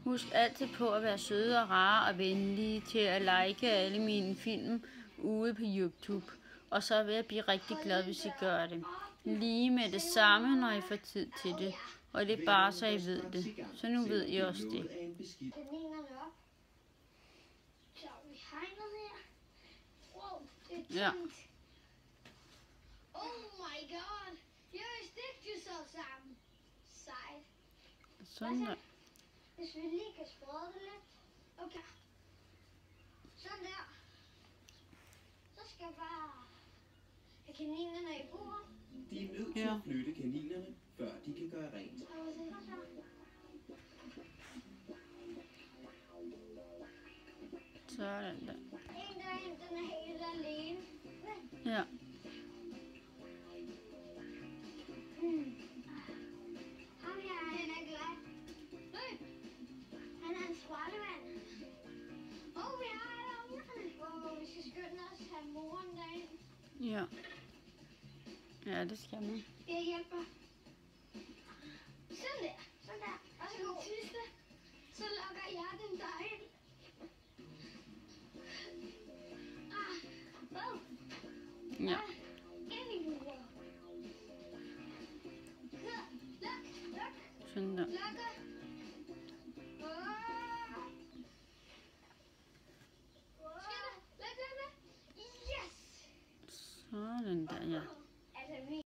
Husk altid på at være søde og rare og venlige til at like alle mine film ude på YouTube. Og så vil jeg blive rigtig glad, hvis I gør det. Lige med det samme, når I får tid til det. Og det er bare, så I ved det. Så nu ved I også det. Ja. Oh my god. Jeg vil stikke det så sammen. Sejt. Sådan der. Hvis vi lige kan sprede det lidt. Okay. Sådan der. Så skal jeg bare have kaninerne i bordet. De er nødt til at flytte kaninerne, før de kan gøre rent. Sådan der. En derinde, den er helt alene. Ja. Ham her, han er glad. Løb! Han er en skraldemand. Vi har et ungerne. Vi skal skynde os at have moren derind. Ja. Ja, det skal man. Jeg hjælper. Sådan der. Sådan der. Og så den sidste. Så lukker jeg den derind. Ja. Ind i buret. Luk. Sådan der. Lukker. Luk. Yes! Sådan der, ja.